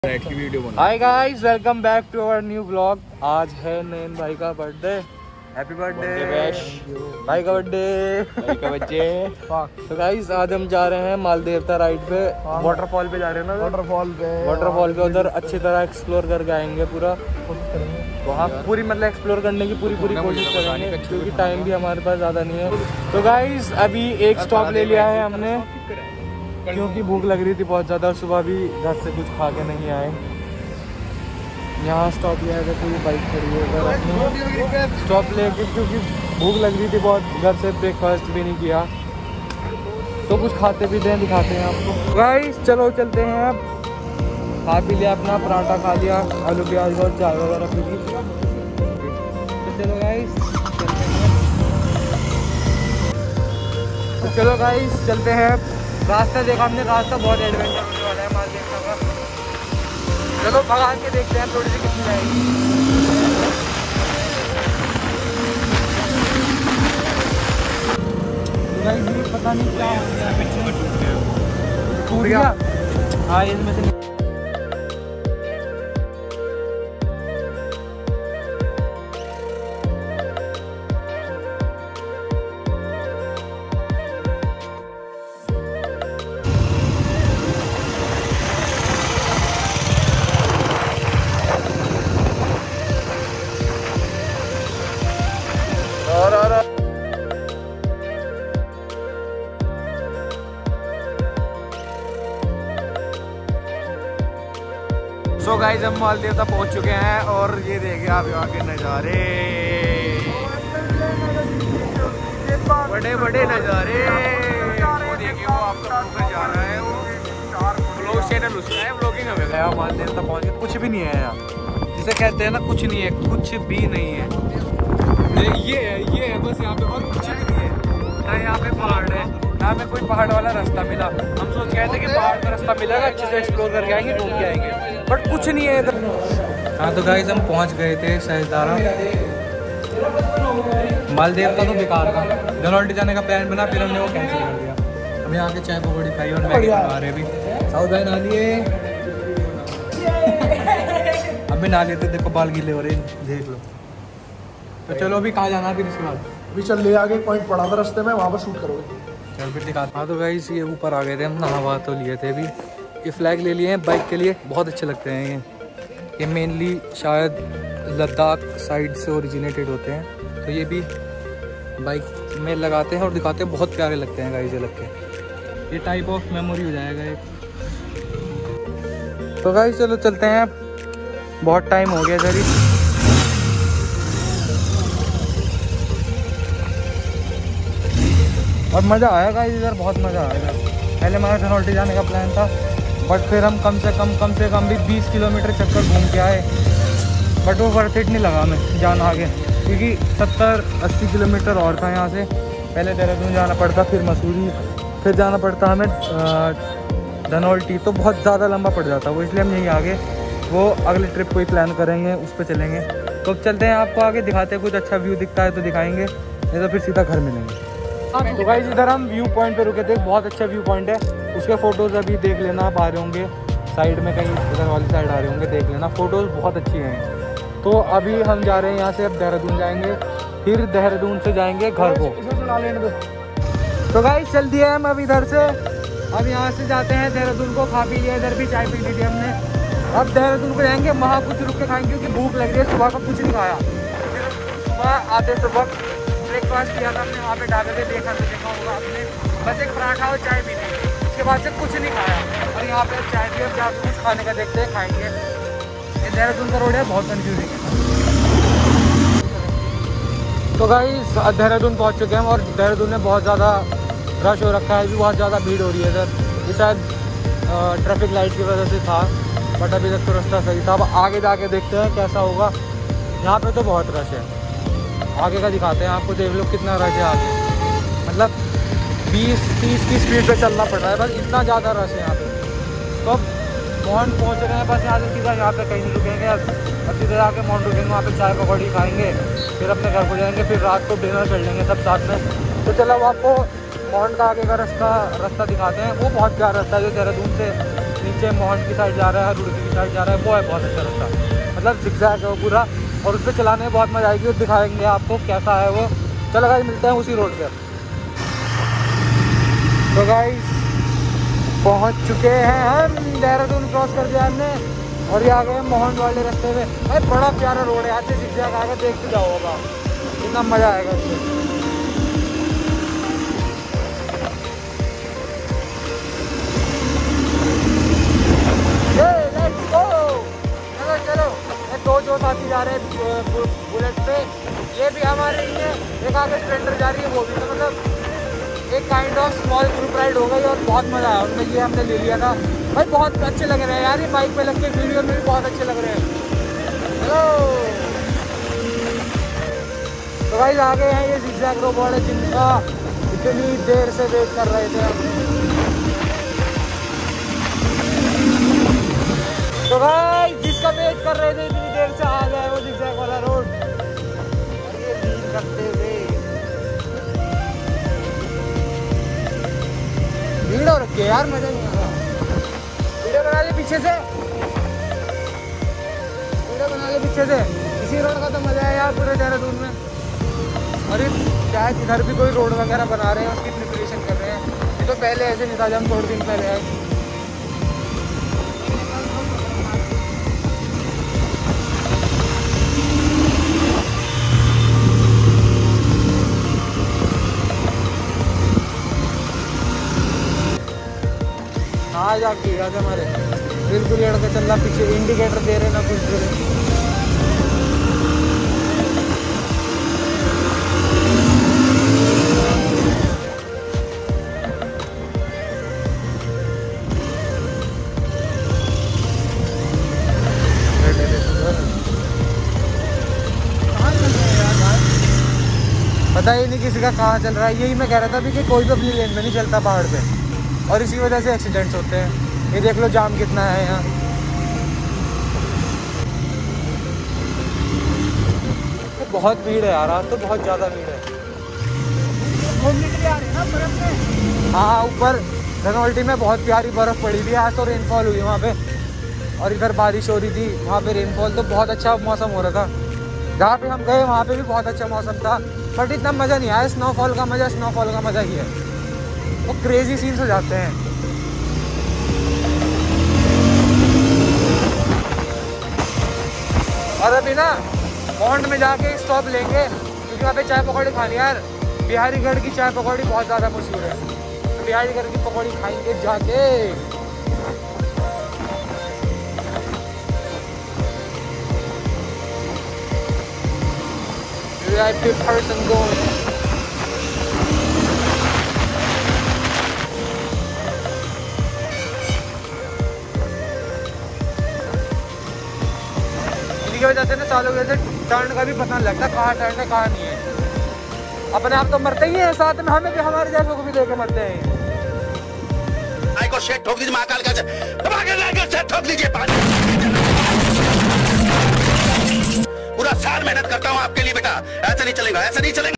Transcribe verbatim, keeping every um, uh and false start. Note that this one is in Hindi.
Hi guys, welcome back to our new vlog. आज है नयन भाई का बर्थडे। हैप्पी बर्थडे भाई का बर्थडे भाई का बर्थडे। तो गाइस आज हम जा रहे हैं माल देवता राइड पे, वाटरफॉल पे जा रहे हैं ना। वाटरफॉल पे वाटरफॉल पे उधर अच्छी तरह एक्सप्लोर करके आएंगे। पूरा वहाँ पूरी मतलब एक्सप्लोर करने की पूरी पूरी कोशिश करेंगे क्योंकि टाइम भी हमारे पास ज़्यादा नहीं है। तो गाइस अभी एक स्टॉप ले लिया है हमने क्योंकि भूख लग रही थी बहुत ज़्यादा। सुबह भी घर से कुछ खा के नहीं आए। यहाँ स्टॉप लिया है, पूरी बाइक खड़ी है उधर अपनी स्टॉप लेके क्योंकि भूख लग रही थी बहुत। घर से ब्रेकफास्ट भी नहीं किया तो कुछ खाते पीते हैं, दिखाते हैं आपको। गाइस चलो चलते हैं। अब खा पी लिया अपना, पराठा खा लिया, आलू प्याज और चाय वगैरह पी ली। तो चलो गाइस चलते हैं। तो चलो गाइस चलते हैं। रास्ता देखा हमने, रास्ता बहुत एडवेंचर होने वाला है माल देवता का। चलो भगा के देखते हैं थोड़ी सी कितनी जाएगी। पता नहीं क्या टूट गया। हाँ इसमें से सो गाइस हम माल देवता पहुंच चुके हैं और ये देखिए आप यहाँ के नज़ारे, बड़े बड़े नज़ारे। वो देखिए वो आपका ऊपर जा रहा है, वो ब्लॉग चैनल उसका है, ब्लॉगिंग हमें। यहाँ माल देवता पहुँच के कुछ भी नहीं है यहाँ, जिसे कहते हैं ना कुछ नहीं है, कुछ भी नहीं है। ये है ये है बस यहाँ पे, और कुछ भी नहीं है। ना यहाँ पे पहाड़ है, ना हमें कोई पहाड़ वाला रास्ता मिला। हम सोच गए थे कि पहाड़ का रास्ता मिलेगा, अच्छे से एक्सप्लोर करके आएंगे, घूम के आएंगे, बट कुछ नहीं है इधर। हाँ तो गाइस हम पहुंच गए थे सहजदारा। माल देवता तो बेकार का, धनौल्टी जाने का प्लान बना, फिर हमने वो कैंसिल कर दिया। हम यहाँ के चाय पकौड़ी खाई और मैगी बना रहे भी। साउथ भाई नहा लिए, हम भी नहा लिए थे। देखो बाल गीले हो रहे, देख लो। तो चलो अभी कहाँ जाना है फिर इसके बाद? अभी चल ले, आगे पॉइंट पड़ा था रास्ते में, वहाँ पर शूट करोगे। चल फिर दिखाते। हाँ तो गाइस ये ऊपर आ गए थे हम, नहावा तो लिए थे अभी। ये फ्लैग ले लिए हैं बाइक के लिए, बहुत अच्छे लगते हैं ये। ये मेनली शायद लद्दाख साइड से ओरिजिनेटेड होते हैं, तो ये भी बाइक में लगाते हैं और दिखाते हैं, बहुत प्यारे लगते हैं गाइस ये लग के। ये टाइप ऑफ मेमोरी हो जाएगा एक। तो गाइस चलो चलते हैं, बहुत टाइम हो गया इधर ही। और मज़ा आएगा इधर, बहुत मज़ा आएगा। पहले हमारा धनौल्टी जाने का प्लान था, बट फिर हम कम से कम कम से कम भी बीस किलोमीटर चक्कर घूम के आए, बट वो वर्थ इट नहीं लगा हमें जाना आगे, क्योंकि सत्तर अस्सी किलोमीटर और था यहाँ से। पहले देहरादून जाना पड़ता, फिर मसूरी, फिर जाना पड़ता हमें धनौल्टी, तो बहुत ज़्यादा लंबा पड़ जाता वो। इसलिए हम यहीं आगे वो अगले ट्रिप कोई प्लान करेंगे, उस पर चलेंगे। तो अब चलते हैं, आपको आगे दिखाते हैं। कुछ अच्छा व्यू दिखता है तो दिखाएँगे, नहीं तो फिर सीधा घर मिलेंगे। तो गाइस इधर हम व्यू पॉइंट पे रुके थे, बहुत अच्छा व्यू पॉइंट है। उसके फ़ोटोज़ अभी देख लेना, आप आ रहे होंगे साइड में, कहीं उधर वाली साइड आ रहे होंगे, देख लेना, फ़ोटोज़ बहुत अच्छी हैं। तो अभी हम जा रहे हैं यहाँ से, अब देहरादून जाएंगे, फिर देहरादून से जाएंगे घर को। तो गाइस चल दिया हम अब इधर से। अब यहाँ से जाते हैं देहरादून को। खा पी लिया, इधर भी चाय पी ली थी हमने। अब देहरादून को जाएंगे, वहाँ कुछ रुक के खाएंगे क्योंकि भूख लग रही है। सुबह का कुछ नहीं खाया, फिर सुबह आते सुबह ब्रेकफास्ट किया था हमने वहाँ पे ढाबे पे, देखा तो देखा होगा आपने, बस एक पराठा और चाय पी ली। उसके बाद से कुछ नहीं खाया और यहाँ पे चाय पी, अब जाकर कुछ खाने का देखते हैं, खाएंगे। ये देहरादून का रोड है, बहुत कन्फ्यूजिंग है। तो गाइस देहरादून पहुँच चुके हैं और देहरादून में बहुत ज़्यादा रश हो रखा है, अभी बहुत ज़्यादा भीड़ हो रही है इधर। ये शायद ट्रैफिक लाइट की वजह से था, बट अभी तक तो रास्ता सही था। अब आगे जाके देखते हैं कैसा होगा। यहाँ पर तो बहुत रश है, आगे का दिखाते हैं आपको, देख लो कितना रश है आगे। मतलब बीस तीस की स्पीड पे चलना पड़ रहा है, बस इतना ज़्यादा रश है यहाँ पे। तो अब मोहन पहुँच रहे हैं, बस यहाँ से सीधा यहाँ पे कहीं नहीं रुकेंगे। अब अब सीधे जाके मोहन रुकेंगे, वहाँ पे चाय पकौड़ी खाएंगे, फिर अपने घर को जाएंगे, फिर रात को डिनर कर लेंगे सब साथ में। तो चलो अब आपको मोहन का आगे का रास्ता रास्ता दिखाते हैं। वो बहुत प्यारा रास्ता है जो देहरादून से नीचे मोहन की साइड जा रहा है, रुड़की की साइड जा रहा है, वो है बहुत अच्छा रास्ता, मतलब जिगजैग है वो पूरा, और उस पर चलाने में बहुत मज़ा आएगी और दिखाएंगे आपको कैसा है वो। चलो गाइस मिलते हैं उसी रोड पे। तो गाइस पहुंच चुके हैं हम, देहरादून क्रॉस कर दिया हमने और ये आ गए मोहन वाले रास्ते में। अरे बड़ा प्यारा रोड है, यहाँ से जिगजैग आगे देखते जाओ होगा, इतना मज़ा आएगा इसमें। चलो चलो दो जो साथी जा रहे हैं बुलेट पे, ये भी हमारे ही है, एक आगे स्प्लेंडर जा रही है वो भी, तो मतलब एक kind of small group ride हो गई और बहुत मज़ा आया उनमें। ये हमने ले लिया था भाई, बहुत अच्छे लग रहे हैं यार, ये बाइक पे लग के वीडियो में भी बहुत अच्छे लग रहे हैं। हेलो तो भाई आ गए हैं ये जिगजैग रोड वाले, जिनका इतनी देर से वेट कर रहे थे। तो भाई जिसका वेट कर रहे थे इतनी देर से आ गया है वो जिगजैग वाला रोड। अरे रील करते हुए भीड़ हो रखी है यार, मजा नहीं आ रहा। वीडियो बना ले पीछे से, वीडियो बना ले पीछे से, इसी रोड का तो मजा है यार पूरे देहरादून में। अरे शायद इधर भी कोई रोड वगैरह बना रहे हैं, उसकी प्रिपरेशन कर रहे हैं। ये तो पहले ऐसे नहीं था जब हम थोड़े दिन पहले आए। हाँ जाके आगे हमारे बिल्कुल लड़का चल रहा, पीछे इंडिकेटर दे रहे ना कुछ दे रहे। पता ही नहीं किसी का कहाँ चल रहा है। यही मैं कह रहा था अभी कि कोई भी अपनी लेन में नहीं चलता पहाड़ पे, और इसी वजह से एक्सीडेंट्स होते हैं। ये देख लो जाम कितना है यहाँ। तो बहुत भीड़ है यार, आज तो बहुत ज़्यादा भीड़ है। घूमने के लिए आ रहे हैं ना बर्फ में। हाँ ऊपर धनौल्टी में बहुत प्यारी बर्फ़ पड़ी थी, आज तो रेनफॉल हुई वहाँ पे, और इधर बारिश हो रही थी, वहाँ पे रेनफॉल, तो बहुत अच्छा मौसम हो रहा था। जहाँ पे हम गए वहाँ पे भी बहुत अच्छा मौसम था, बट इतना मज़ा नहीं आया। स्नोफॉल का मज़ा स्नोफॉल का मज़ा ही है, वो क्रेजी सीन्स हो जाते हैं। और अभी ना पौंड में जाके स्टॉप लेंगे, क्योंकि वहाँ पे चाय पकौड़ी खानी है यार। बिहारीगढ़ की चाय पकौड़ी बहुत ज़्यादा मशहूर है, तो बिहारीगढ़ की पकौड़ी खाएंगे जाके। V I P person going. इनकी वजह से ना सालों की वजह से टर्न का भी पता नहीं लगता, कहाँ टर्न है कहाँ नहीं है। अपने आप तो मरते ही हैं, साथ में हमें भी हमारे जैसों को भी लेके मरते हैं। आई को शेट ठोक दीजिए, महाकाल का शेट ठोक दीजिए। पूरा साल मेहनत करता हूँ आपके लिए बेटा, ऐसा नहीं चलेगा, ऐसा नहीं चलेगा।